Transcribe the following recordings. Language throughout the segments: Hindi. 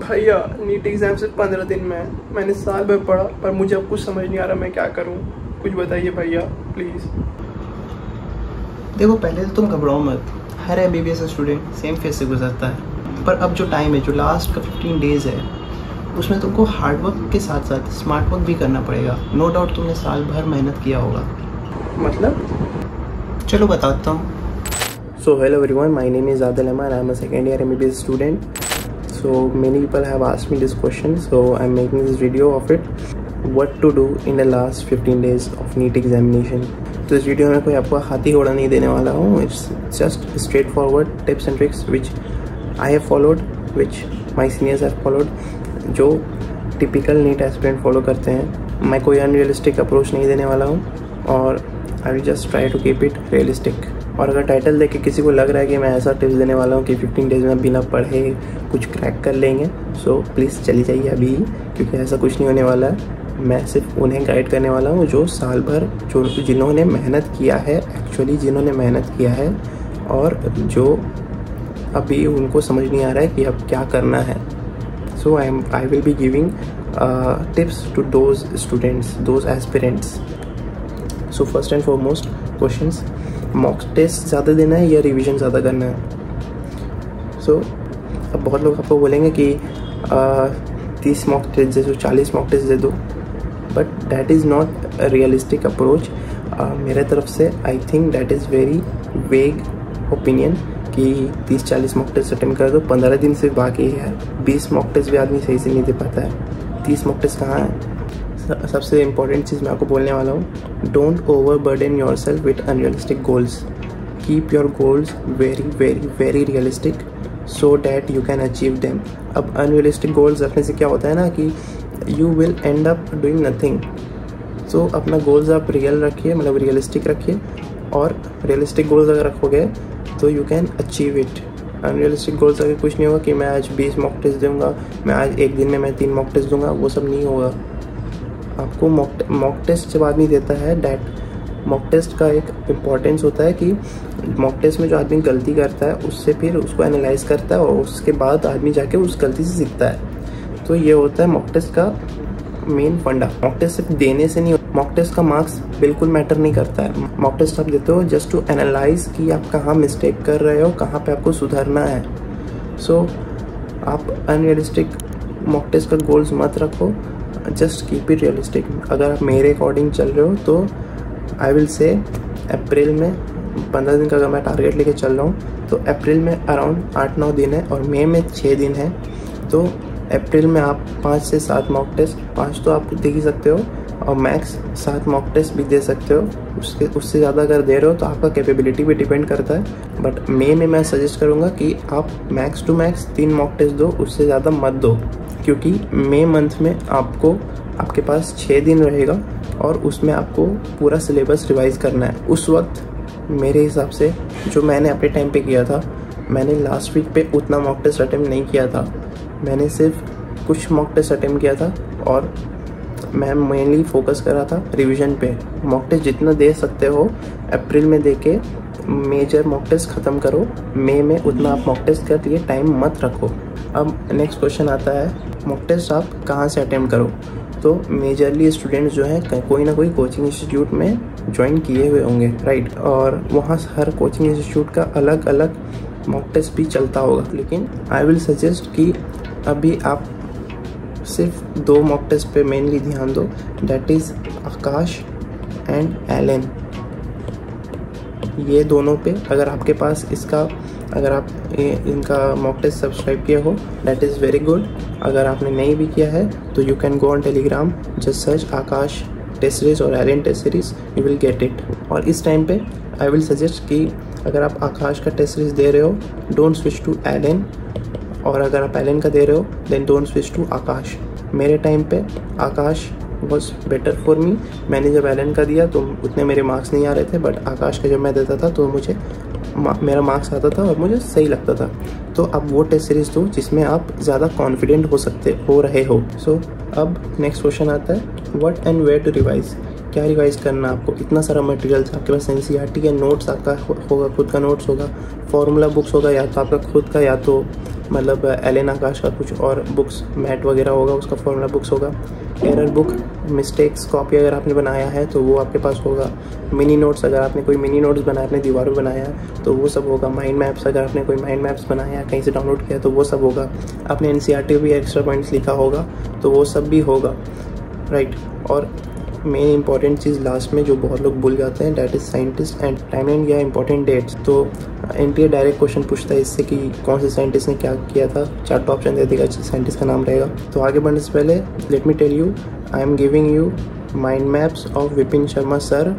भैया नीट एग्ज़ाम से 15 दिन में है। मैंने साल भर पढ़ा पर मुझे अब कुछ समझ नहीं आ रहा मैं क्या करूं। कुछ बताइए भैया प्लीज़। देखो पहले तो तुम घबराओ मत, हर MBBS स्टूडेंट सेम फेज से गुजरता है। पर अब जो टाइम है, जो लास्ट का 15 डेज़ है, उसमें तुमको हार्ड वर्क के साथ साथ स्मार्ट वर्क भी करना पड़ेगा। नो डाउट तुमने साल भर मेहनत किया होगा। मतलब चलो बताता हूँ। So hello everyone, my name is Adil Ahmad. I am a second year MBBS student. So many people have asked me this question, so I am making this video of it. What to do in the last 15 days of NEET examination. तो इस वीडियो में कोई आपको हाथी घोड़ा नहीं देने वाला हूँ. It's just straightforward tips and tricks which I have followed, which my seniors have followed, जो typical NEET aspirant follow करते हैं. मैं कोई unrealistic approach नहीं देने वाला हूँ और I will just try to keep it realistic. और अगर टाइटल देख के किसी को लग रहा है कि मैं ऐसा टिप्स देने वाला हूँ कि 15 डेज़ में बिना पढ़े कुछ क्रैक कर लेंगे, सो प्लीज़ चली जाइए अभी, क्योंकि ऐसा कुछ नहीं होने वाला है। मैं सिर्फ उन्हें गाइड करने वाला हूँ जो साल भर जिन्होंने मेहनत किया है, एक्चुअली जिन्होंने मेहनत किया है और जो अभी उनको समझ नहीं आ रहा है कि अब क्या करना है। So I will be giving tips to those students, those aspirants. So first and foremost questions, mock test ज़्यादा देना है या रिवीजन ज़्यादा करना है। सो अब बहुत लोग आपको बोलेंगे कि 30 मॉक टेस्ट दे दो, 40 मॉक टेस्ट दे दो, but that is not a realistic approach मेरे तरफ से। I think that is very vague opinion कि 30-40 मॉक टेस्ट अटेम्प्ट कर दो। 15 दिन से बाकी है, 20 मॉक टेस्ट भी आदमी सही से नहीं दे पाता है। 30 मॉक टेस्ट कहाँ है? सबसे इम्पॉर्टेंट चीज़ मैं आपको बोलने वाला हूँ, don't over burden yourself with unrealistic goals. Keep your goals very very very realistic so that you can achieve them. अब अनरियलिस्टिक गोल्स रखने से क्या होता है ना कि you will end up doing nothing. So अपना गोल्स आप रियल रखिए, मतलब रियलिस्टिक रखिए, और रियलिस्टिक गोल्स अगर रखोगे तो you can achieve it. Unrealistic goals अगर कुछ नहीं होगा कि मैं आज 20 मॉक टेस्ट दूंगा, मैं आज एक दिन में मैं 3 मॉक टेस्ट दूंगा, वो सब नहीं होगा। आपको मॉक टेस्ट जब आदमी देता है, डैट मॉक टेस्ट का एक इम्पॉर्टेंस होता है कि मॉक टेस्ट में जो आदमी गलती करता है उससे फिर उसको एनालाइज करता है और उसके बाद आदमी जाके उस गलती से सीखता है। तो ये होता है मॉक टेस्ट का मेन फंडा। मॉक टेस्ट सिर्फ देने से नहीं, मॉक टेस्ट का मार्क्स बिल्कुल मैटर नहीं करता है। मॉक टेस्ट आप देते हो जस्ट टू एनालाइज कि आप कहाँ मिस्टेक कर रहे हो, कहाँ पे आपको सुधरना है। सो आप अनरियलिस्टिक मॉक टेस्ट का गोल्स मत रखो, जस्ट कीप इट रियलिस्टिक। अगर आप मेरे अकॉर्डिंग चल रहे हो तो आई विल से अप्रैल में 15 दिन का अगर मैं टारगेट लेके चल रहा हूँ तो अप्रैल में अराउंड 8-9 दिन है और मई में 6 दिन है। तो अप्रैल में आप 5 से 7 मॉक टेस्ट, 5 तो आप दे ही सकते हो और मैक्स 7 मॉक टेस्ट भी दे सकते हो। उससे ज़्यादा अगर दे रहे हो तो आपका कैपेबिलिटी भी डिपेंड करता है। बट मई में मैं सजेस्ट करूँगा कि आप max to max 3 mock test दो, उससे ज़्यादा मत दो, क्योंकि मई मंथ में आपके पास 6 दिन रहेगा और उसमें आपको पूरा सिलेबस रिवाइज करना है। उस वक्त मेरे हिसाब से जो मैंने अपने टाइम पे किया था, मैंने लास्ट वीक पे उतना मॉक टेस्ट अटेम्प्ट नहीं किया था। मैंने सिर्फ कुछ मॉक टेस्ट अटेम्प्ट किया था और मैं मेनली फोकस कर रहा था रिवीजन पे। मॉक टेस्ट जितना दे सकते हो अप्रैल में दे के मेजर मॉक टेस्ट ख़त्म करो। मई में उतना आप मॉक टेस्ट कर लिए टाइम मत रखो। अब नेक्स्ट क्वेश्चन आता है, मॉक टेस्ट आप कहाँ से अटेम्प्ट करो। तो मेजरली स्टूडेंट्स जो हैं कोई ना कोई कोचिंग इंस्टीट्यूट में ज्वाइन किए हुए होंगे, राइट, और वहाँ हर कोचिंग इंस्टीट्यूट का अलग अलग मॉक टेस्ट भी चलता होगा। लेकिन आई विल सजेस्ट कि अभी आप सिर्फ 2 मॉक टेस्ट पे मेनली ध्यान दो, that is Aakash and Allen. ये दोनों पे अगर आपके पास अगर आप इनका मॉक टेस्ट सब्सक्राइब किया हो, दैट इज़ वेरी गुड। अगर आपने नहीं भी किया है तो you can go on Telegram, just search Aakash test series और Allen test series, you will get it. और इस टाइम पे आई विल सजेस्ट कि अगर आप आकाश का टेस्ट सीरीज दे रहे हो, डोंट स्विच टू एलन, और अगर आप एलन का दे रहे हो then don't switch to Aakash. मेरे टाइम पे Aakash was better for me. मैंने जब एलन का दिया तो उतने मेरे मार्क्स नहीं आ रहे थे, बट आकाश का जब मैं देता था तो मेरा मार्क्स आता था और मुझे सही लगता था। तो अब वो टेस्ट सीरीज दो जिसमें आप ज़्यादा कॉन्फिडेंट हो रहे हो। सो अब नेक्स्ट क्वेश्चन आता है, what and where to revise. क्या रिवाइज करना आपको? इतना सारा मटेरियल्स आपके पास, NCERT के नोट्स आपका होगा, खुद का नोट्स होगा, फॉर्मूला बुक्स होगा, या तो आपका खुद का या तो मतलब एलन आकाश का कुछ और बुक्स, मैट वगैरह होगा, उसका फॉर्मूला बुक्स होगा। एरर बुक, मिस्टेक्स कॉपी अगर आपने बनाया है तो वो आपके पास होगा। मिनी नोट्स, अगर आपने कोई मिनी नोट्स बनाया, अपने दीवार पर बनाया है तो वो सब होगा। माइंड मैप्स, अगर आपने कोई माइंड मैप्स बनाया है, कहीं से डाउनलोड किया तो वो सब होगा। आपने NCERT भी एक्स्ट्रा पॉइंट्स लिखा होगा तो वो सब भी होगा, राइट। और मेन इंपॉर्टेंट चीज़ लास्ट में जो बहुत लोग भूल जाते हैं, that is scientist and timeline या इंपॉर्टेंट डेट्स। तो NTA डायरेक्ट क्वेश्चन पूछता है इससे कि कौन से साइंटिस्ट ने क्या किया था, 4 ऑप्शन दे देगा, साइंटिस्ट का नाम रहेगा। तो आगे बढ़ने से पहले let me tell you, I am giving you mind maps of Vipin Sharma sir,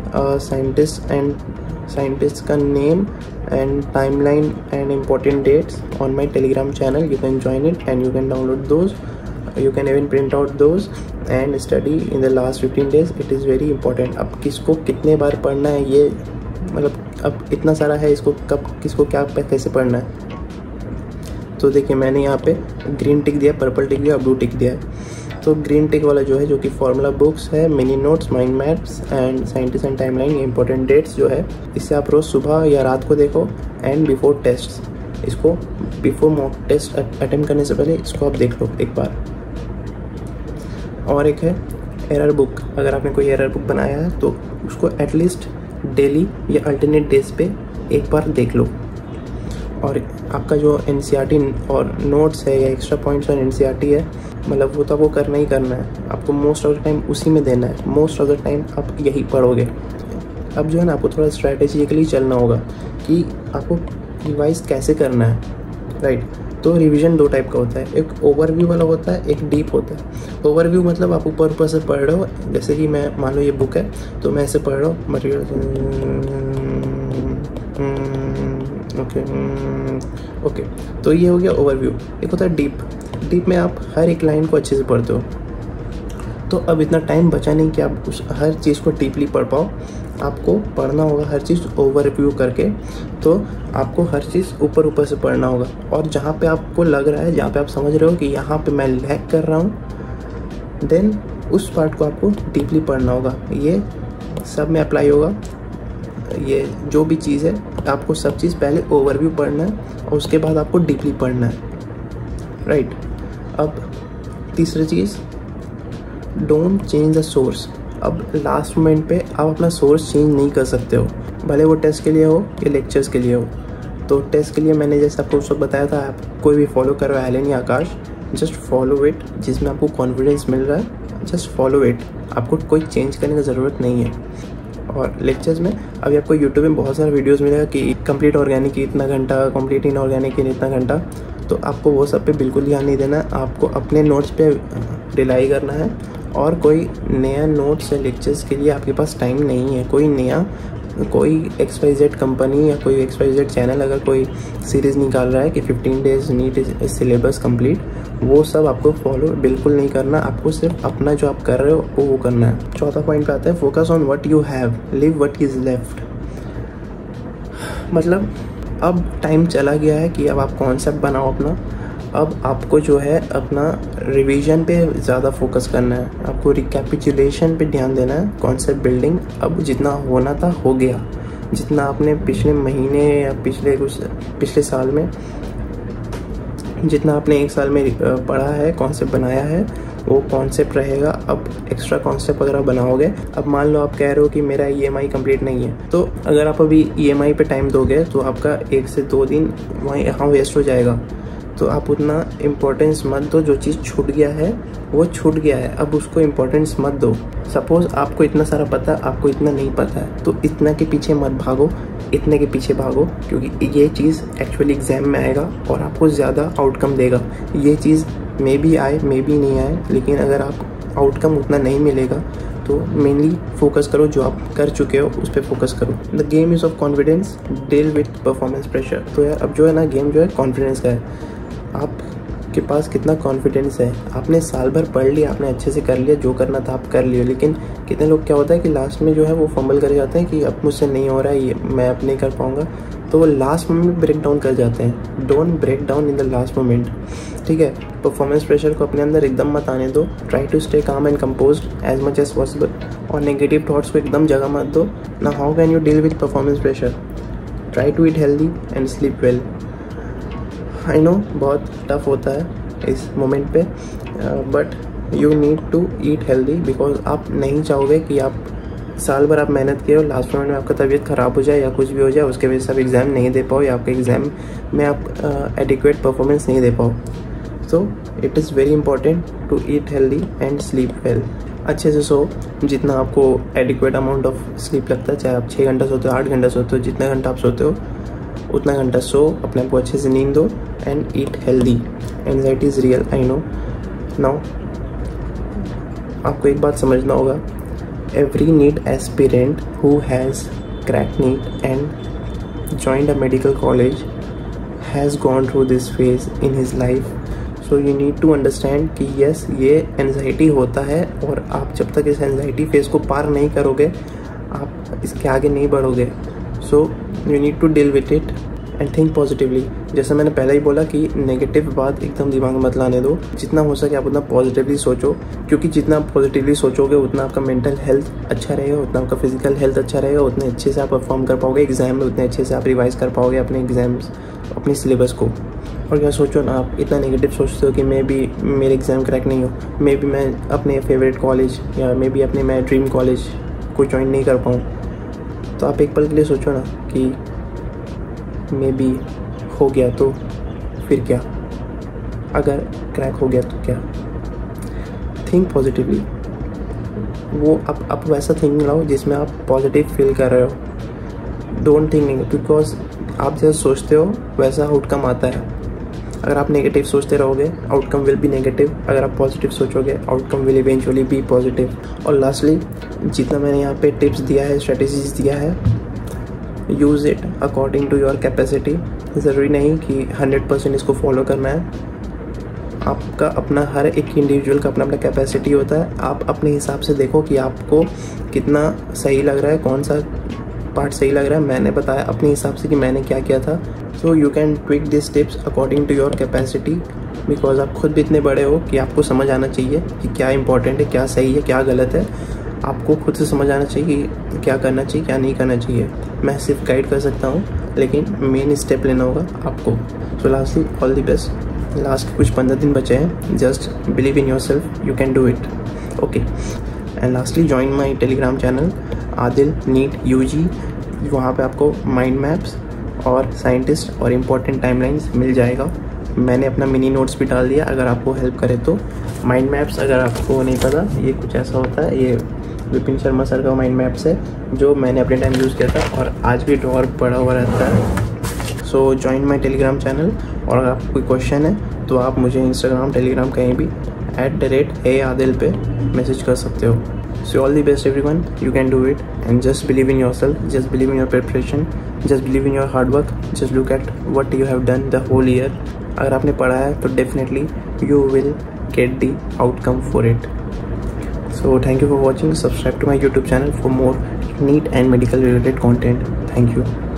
scientist का name and timeline and important dates on my Telegram channel. You can join it and you can download those. You can even print out those and study in the last 15 days. It is very important. अब किसको कितने बार पढ़ना है, ये मतलब अब इतना सारा है, इसको कब किसको क्या कैसे पढ़ना है। तो देखिए मैंने यहाँ पे ग्रीन टिक दिया, पर्पल टिक दिया, ब्लू टिक दिया है। तो ग्रीन टिक वाला जो है, जो कि फॉर्मूला बुक्स है, mini notes, mind maps and scientist and timeline, ये इंपॉर्टेंट डेट्स जो है, इससे आप रोज़ सुबह या रात को देखो। एंड बिफोर टेस्ट, इसको बिफोर मॉक टेस्ट अटेम्प्ट करने से पहले इसको आप देख लो एक बार। और एक है एरर बुक, अगर आपने कोई एरर बुक बनाया है तो उसको एटलीस्ट डेली या अल्टरनेट डेज पे एक बार देख लो। और आपका जो NCERT और नोट्स है या एक्स्ट्रा पॉइंट्स और NCERT है, मतलब वो तो आपको करना ही करना है, आपको मोस्ट ऑफ द टाइम उसी में देना है, मोस्ट ऑफ द टाइम आप यही पढ़ोगे। अब जो है ना, आपको थोड़ा स्ट्रैटेजिकली चलना होगा कि आपको रिवाइज कैसे करना है, राइट। तो रिवीजन 2 टाइप का होता है, एक ओवरव्यू वाला होता है, एक डीप होता है। ओवरव्यू मतलब आप ऊपर ऊपर से पढ़ रहे हो, जैसे कि मैं मान लो ये बुक है तो मैं ऐसे पढ़ रहा हूँ मटेरियल, ओके, तो ये हो गया ओवरव्यू। एक होता है डीप में आप हर एक लाइन को अच्छे से पढ़ते हो। तो अब इतना टाइम बचा नहीं कि आप उस हर चीज़ को डीपली पढ़ पाओ, आपको पढ़ना होगा हर चीज़ ओवरव्यू करके। तो आपको हर चीज़ ऊपर से पढ़ना होगा, और जहाँ पे आपको लग रहा है, जहाँ पे आप समझ रहे हो कि यहाँ पे मैं लैग कर रहा हूँ, देन उस पार्ट को आपको डीपली पढ़ना होगा। ये सब में अप्लाई होगा। ये जो भी चीज़ है, आपको सब चीज़ पहले ओवरव्यू पढ़ना है और उसके बाद आपको डीपली पढ़ना है, राइट। अब तीसरी चीज़, डोंट चेंज द सोर्स। अब लास्ट मोमेंट पे आप अपना सोर्स चेंज नहीं कर सकते हो, भले वो टेस्ट के लिए हो या लेक्चर्स के लिए हो। तो टेस्ट के लिए मैंने जैसे आपको उस वक्त बताया था, आप कोई भी फॉलो कर रहा है एलन या आकाश, जस्ट फॉलो इट। जिसमें आपको कॉन्फिडेंस मिल रहा है, जस्ट फॉलो इट, आपको कोई चेंज करने की ज़रूरत नहीं है। और लेक्चर्स में अभी आपको यूट्यूब में बहुत सारे वीडियोस मिलेगा कि कंप्लीट ऑर्गेनिक की इतना घंटा, कंप्लीट इनऑर्गेनिक की इतना घंटा। तो आपको वो सब पे बिल्कुल ध्यान नहीं देना, आपको अपने नोट्स पे रिलाई करना है। और कोई नया नोट्स या लेक्चर्स के लिए आपके पास टाइम नहीं है। कोई XYZ कंपनी या कोई XYZ चैनल अगर कोई सीरीज़ निकाल रहा है कि 15 डेज नीट सिलेबस कंप्लीट, वो सब आपको फॉलो बिल्कुल नहीं करना। आपको सिर्फ अपना जो आप कर रहे हो वो करना है। चौथा पॉइंट पे आता है, focus on what you have, leave what is left. मतलब अब टाइम चला गया है कि अब आप कॉन्सेप्ट बनाओ अपना। अब आपको जो है अपना रिवीजन पे ज़्यादा फोकस करना है, आपको रिकैपिचुलेशन पे ध्यान देना है। कॉन्सेप्ट बिल्डिंग अब जितना होना था हो गया। जितना आपने पिछले महीने या पिछले साल में, जितना आपने 1 साल में पढ़ा है, कॉन्सेप्ट बनाया है, वो कॉन्सेप्ट रहेगा। अब एक्स्ट्रा कॉन्सेप्ट अगर आप बनाओगे, अब मान लो आप कह रहे हो कि मेरा EMI कंप्लीट नहीं है, तो अगर आप अभी EMI पे टाइम दोगे तो आपका 1 से 2 दिन वहाँ वेस्ट हो जाएगा। तो आप उतना इम्पोर्टेंस मत दो। जो चीज़ छूट गया है वो छूट गया है, अब उसको इम्पोर्टेंस मत दो। सपोज़ आपको इतना सारा पता है, आपको इतना नहीं पता है, तो इतना के पीछे मत भागो, इतने के पीछे भागो, क्योंकि ये चीज़ एक्चुअली एग्जाम में आएगा और आपको ज़्यादा आउटकम देगा। ये चीज़ मे बी आए, मे बी नहीं आए, लेकिन अगर आप आउटकम उतना नहीं मिलेगा तो मेनली फोकस करो, जो आप कर चुके हो उस पर फोकस करो। The game is of confidence, deal with performance pressure. तो यार अब जो है ना, गेम जो है कॉन्फिडेंस का है। आपके पास कितना कॉन्फिडेंस है। आपने साल भर पढ़ लिया, आपने अच्छे से कर लिया, जो करना था आप कर लिया, लेकिन कितने लोग क्या होता है कि लास्ट में जो है वो फंबल कर जाते हैं कि अब मुझसे नहीं हो रहा है, ये मैं अब नहीं कर पाऊँगा, तो वो लास्ट मोमेंट में ब्रेक डाउन कर जाते हैं। Don't break down in the last moment, ठीक है। परफॉर्मेंस प्रेशर को अपने अंदर एकदम मत आने दो। Try to stay calm and composed as much as possible, और नेगेटिव थॉट्स को एकदम जगह मत दो ना। How can you deal with performance pressure? Try to eat healthy and sleep well. I know बहुत टफ होता है इस मोमेंट पे, but you need to eat healthy, because आप नहीं चाहोगे कि आप साल भर आप मेहनत किए और लास्ट मोमेंट में आपका तबीयत ख़राब हो जाए या कुछ भी हो जाए, उसके वजह से आप एग्ज़ाम नहीं दे पाओ या आपके एग्ज़ाम में आप एडिक्वेट परफॉर्मेंस नहीं दे पाओ। So it is very important to eat healthy and sleep well. अच्छे से सो, जितना आपको एडिक्वेट अमाउंट ऑफ स्लीप लगता है, चाहे आप 6 घंटा सोते हो, 8 घंटा सोते हो, जितना घंटा आप सोते हो उतना घंटा सो, अपने आप को अच्छे से नींद दो and eat healthy. Anxiety is real, I know. Now आपको एक बात समझना होगा, every NEET aspirant who has crack NEET and joined a medical college has gone through this phase in his life. So you need to understand कि यस, ये एनजाइटी होता है और आप जब तक इस एनजाइटी फेज को पार नहीं करोगे आप इसके आगे नहीं बढ़ोगे। So you need to deal with it and think positively. जैसे मैंने पहले ही बोला कि नेगेटिव बात एकदम दिमाग में मत लाने दो, जितना हो सके आप उतना पॉजिटिवली सोचो, क्योंकि जितना आप पॉजिटिवली सोचोगे उतना आपका मेंटल हेल्थ अच्छा रहेगा, उतना आपका फिजिकल हेल्थ अच्छा रहेगा, उतने अच्छे से आप परफॉर्म कर पाओगे एग्जाम में, उतने अच्छे से आप रिवाइज कर पाओगे अपने एग्जाम्स, अपनी सिलेबस को। और क्या सोचो ना, आप इतना नेगेटिव सोचते हो कि मे बी मेरे एग्ज़ाम क्रैक नहीं हो, मे बी मैं अपने फेवरेट कॉलेज या मे बी अपने मैं ड्रीम कॉलेज को ज्वाइन नहीं कर पाऊँ, तो आप एक पल के लिए सोचो ना कि मे बी हो गया तो फिर क्या, अगर क्रैक हो गया तो क्या। Think positively. वो आप वैसा थिंकिंग लाओ जिसमें आप पॉजिटिव फील कर रहे हो। डोंट थिंक नेगेटिव, बिकॉज आप जैसा सोचते हो वैसा आउटकम आता है। अगर आप नेगेटिव सोचते रहोगे आउटकम विल बी नेगेटिव, अगर आप पॉजिटिव सोचोगे outcome will eventually be positive. और लास्टली, जितना मैंने यहाँ पे टिप्स दिया है, स्ट्रेटेजीज दिया है, use it according to your capacity. ज़रूरी नहीं कि 100% इसको फॉलो करना है। आपका अपना, हर एक इंडिविजुअल का अपना अपना कैपेसिटी होता है। आप अपने हिसाब से देखो कि आपको कितना सही लग रहा है, कौन सा पार्ट सही लग रहा है। मैंने बताया अपने हिसाब से कि मैंने क्या किया था। So you can tweak this tips according to your capacity, because आप खुद भी इतने बड़े हो कि आपको समझ आना चाहिए कि क्या इंपॉर्टेंट है, क्या सही है, क्या गलत है। आपको खुद से समझ आना चाहिए कि क्या करना चाहिए, क्या नहीं करना चाहिए। मैं सिर्फ गाइड कर सकता हूँ, लेकिन मेन स्टेप लेना होगा आपको। So lastly, all the best. Last कुछ 15 दिन बचे हैं। Just believe in yourself, you can do it, okay. And lastly, join my Telegram channel Adil NEET UG। वहाँ पे आपको माइंड मैप्स और साइंटिस्ट और इम्पोर्टेंट टाइमलाइंस मिल जाएगा। मैंने अपना मिनी नोट्स भी डाल दिया, अगर आपको हेल्प करे तो। माइंड मैप्स, अगर आपको नहीं पता, ये कुछ ऐसा होता है, ये विपिन शर्मा सर का माइंड मैप्स है जो मैंने अपने टाइम यूज़ किया था और आज भी ड्रॉअर पड़ा हुआ रहता है। So join my Telegram channel. और अगर आपको कोई क्वेश्चन है तो आप मुझे इंस्टाग्राम, टेलीग्राम कहीं भी @ADIL पे मैसेज कर सकते हो। So all the best everyone, you can do it and just believe in yourself, just believe in your preparation, just believe in your hard work, just look at what you have done the whole year. अगर आपने पढ़ा है तो definitely you will get the outcome for it. So thank you for watching. Subscribe to my YouTube channel for more NEET and medical related content. Thank you.